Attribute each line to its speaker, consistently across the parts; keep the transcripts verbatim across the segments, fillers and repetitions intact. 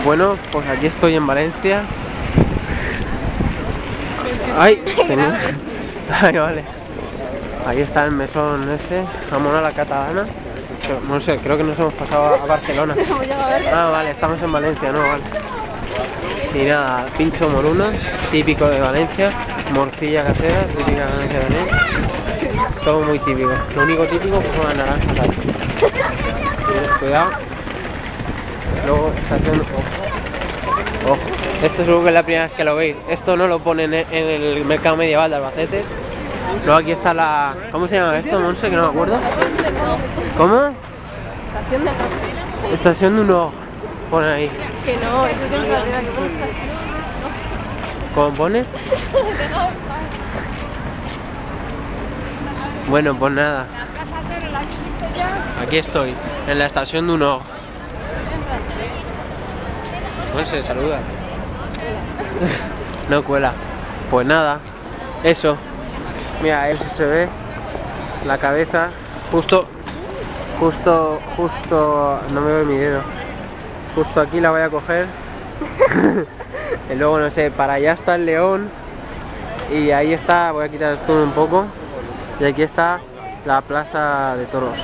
Speaker 1: Bueno, pues aquí estoy en Valencia. Ay, tenía... Ay, vale. Ahí está el mesón ese, jamón a la catalana. No sé, creo que nos hemos pasado a Barcelona. Ah, vale, estamos en Valencia, no, vale. Y nada, pincho moruno, típico de Valencia. Morcilla casera, típica de Valencia también. Todo muy típico. Lo único típico pues son las naranjas ahí. Cuidado. Luego está haciendo... Ojo. Esto seguro que es la primera vez que lo veis. Esto no lo ponen en el mercado medieval de Albacete. Luego aquí está la... ¿Cómo se llama esto, Monse? Que no me acuerdo. ¿Cómo?
Speaker 2: Estación de Nog.
Speaker 1: Estación de Nog. Pone ahí.
Speaker 2: Que no, eso es de Frontera.
Speaker 1: ¿Cómo pone? Bueno, pues nada. Aquí estoy, en la estación de Nog. No sé, saluda. No cuela. Pues nada, eso. Mira, eso se ve. La cabeza. Justo, justo, justo... No me veo mi dedo. Justo aquí la voy a coger. Y luego, no sé, para allá está el león. Y ahí está, voy a quitar esto un poco. Y aquí está la plaza de toros.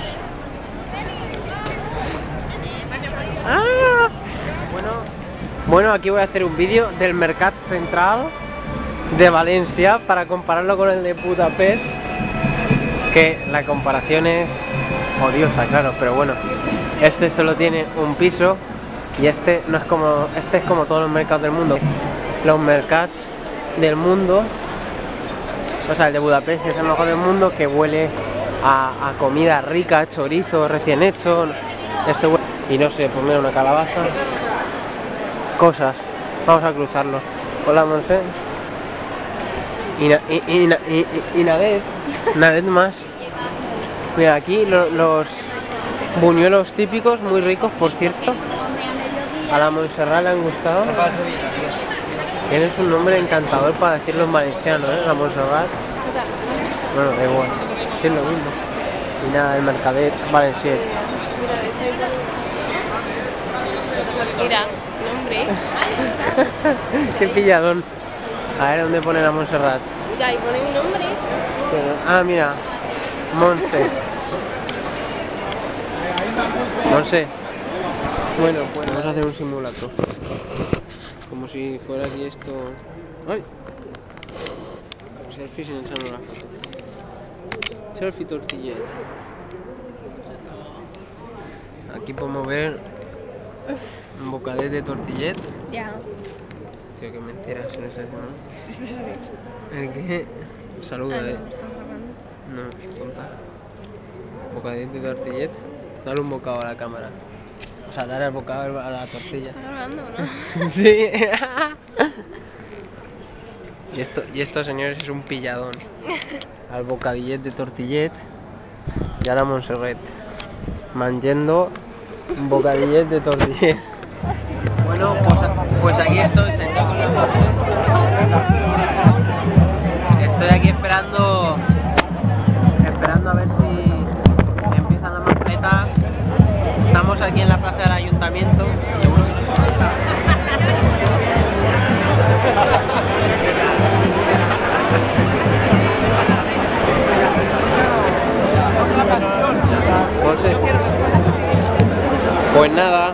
Speaker 1: ¡Ah! Bueno, bueno, aquí voy a hacer un vídeo del Mercat Central de Valencia para compararlo con el de Budapest, que la comparación es odiosa, claro, pero bueno, este solo tiene un piso y este no es como, este es como todos los mercados del mundo. Los mercats del mundo, o sea, el de Budapest es el mejor del mundo, que huele a, a comida rica, chorizo recién hecho, este huele, y no sé, pues mira, una calabaza, cosas. Vamos a cruzarlo. Hola, Monse. Y, na, y, y, y, y, y Nadet, Nadet más. Mira, aquí lo, los buñuelos típicos, muy ricos, por cierto. A la Montserrat le han gustado. Tienes un nombre encantador para decirlo en valenciano, ¿eh? La Montserrat. Bueno, da igual, sí es lo mismo. Y nada, el Mercadet Valenciet.
Speaker 2: Mira, nombre.
Speaker 1: Qué pilladón. A ver, ¿dónde pone la Montserrat?
Speaker 2: Mira, ahí pone mi nombre.
Speaker 1: Ah, mira. Monse. Monse. Bueno, pues vamos a hacer un simulacro. Como si fuera aquí esto... ¡Ay! Selfie sin echarnos la foto. Selfie tortilla. Aquí podemos ver un bocadet de tortillet.
Speaker 2: Ya.
Speaker 1: Tío, qué mentira, se nos hace, ¿no? ¿El qué? Saluda, eh. No, tonta. Bocadet de tortillet. Dale un bocado a la cámara. O sea, dar el bocado a la tortilla.
Speaker 2: ¿Estás grabando o no?
Speaker 1: Sí. Y esto, y esto, señores, es un pilladón. Al bocadillet de tortillet y a la Montserrat. Mangiendo un bocadillet de tortillet. Bueno, pues, pues aquí estoy sentado con los dos. Estoy aquí esperando, esperando a ver si empiezan las mascletas. Estamos aquí en la plaza del ayuntamiento. Seguro que no se va. Pues, pues nada.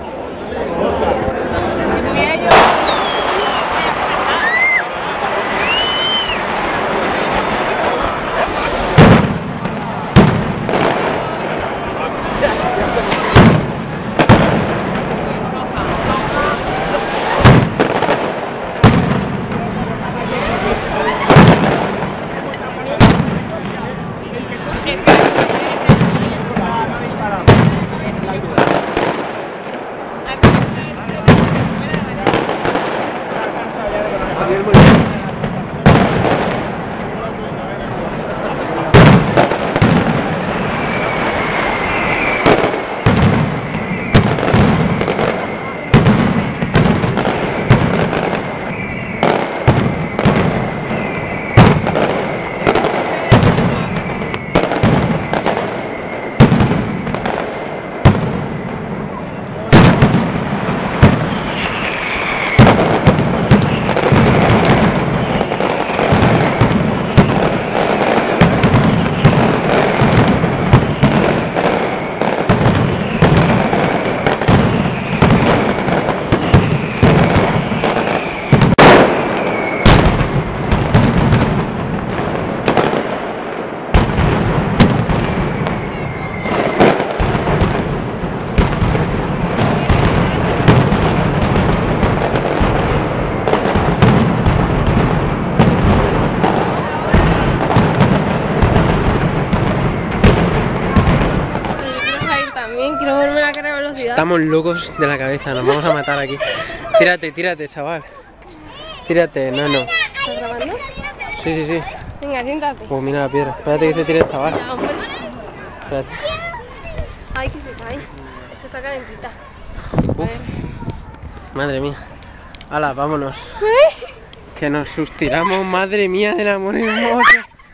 Speaker 1: Estamos locos de la cabeza, nos vamos a matar aquí. Tírate, tírate, chaval. Tírate, no, no.
Speaker 2: ¿Estás grabando?
Speaker 1: Sí, sí, sí.
Speaker 2: Venga, siéntate.
Speaker 1: Oh, mira la piedra. Espérate que se tire el chaval.
Speaker 2: Ya, hombre.
Speaker 1: Espérate.
Speaker 2: Ay, que se cae. Esta está calentita.
Speaker 1: Uf, madre mía. Hala, vámonos. Que nos sustiramos, madre mía del amor hermoso.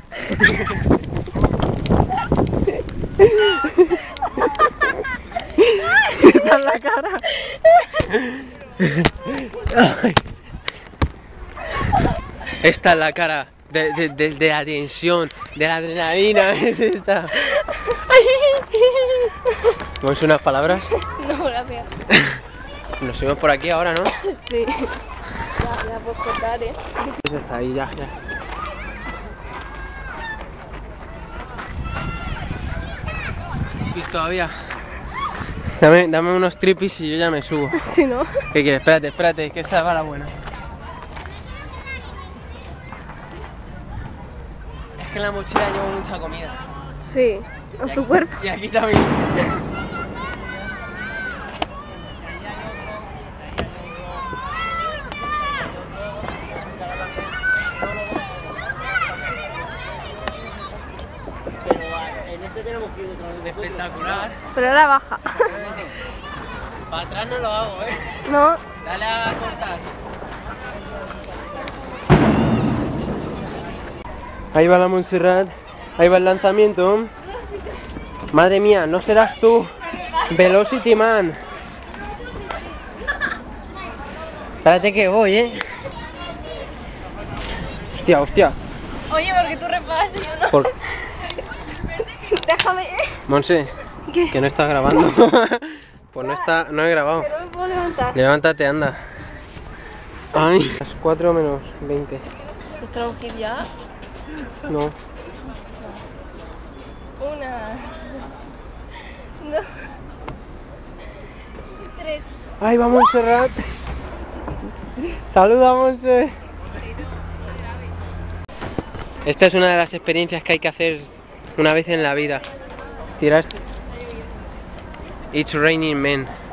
Speaker 1: Esta es la cara. Ay. Esta es la cara de, de, de, de la tensión, de la adrenalina, es esta. ¿Vamos unas palabras?
Speaker 2: No, gracias.
Speaker 1: Nos subimos por aquí ahora, ¿no?
Speaker 2: Sí. Ya, ya puedes cortar, ¿eh?
Speaker 1: Eso está ahí, ya, ya. ¿Y todavía? Dame, dame unos tripis y yo ya me subo.
Speaker 2: Si no.
Speaker 1: ¿Qué quieres? Espérate, espérate, que esta va la buena. Es que en la mochila llevo mucha comida.
Speaker 2: Sí. A tu cuerpo.
Speaker 1: Y aquí también. En este tenemos que ir de espectacular.
Speaker 2: Pero ahora baja.
Speaker 1: Para atrás no lo hago, ¿eh?
Speaker 2: No.
Speaker 1: Dale a cortar. Ahí va la Montserrat. Ahí va el lanzamiento. Madre mía, no serás tú. Velocity Man. Espérate que voy, ¿eh? Hostia, hostia.
Speaker 2: Oye, porque tú reparas y yo no.
Speaker 1: Por...
Speaker 2: Déjame.
Speaker 1: Monse,
Speaker 2: ¿Qué?
Speaker 1: que no estás grabando. Pues no está, no he grabado.
Speaker 2: Pero no me puedo levantar.
Speaker 1: Levántate, anda. Ay, las cuatro menos veinte.
Speaker 2: ¿Nos tenemos que ir ya?
Speaker 1: No.
Speaker 2: Una. Dos. Tres.
Speaker 1: Ay, vamos Montserrat. Saluda, Monse. Esta es una de las experiencias que hay que hacer una vez en la vida. Tirar. It's raining men.